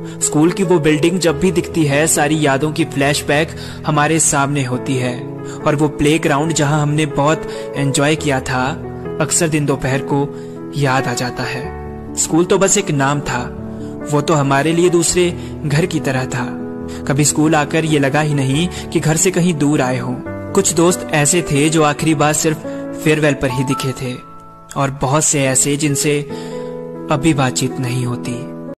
School की वो building जब भी दिखती है, सारी यादों की फ्लैशबैक हमारे सामने होती है। और वो प्लेग्राउंड जहां हमने बहुत एंजॉय किया था, अक्सर दिन दोपहर को याद आ जाता है। स्कूल तो बस एक नाम था, वो तो हमारे लिए दूसरे घर की तरह था। कभी स्कूल आकर ये लगा ही नहीं कि घर से कहीं दूर आए हों। कुछ दोस्त ऐसे थे जो आखिरी बार सिर्फ फेयरवेल पर ही दिखे थे, और बहुत से ऐसे जिनसे अभी बातचीत नहीं होती।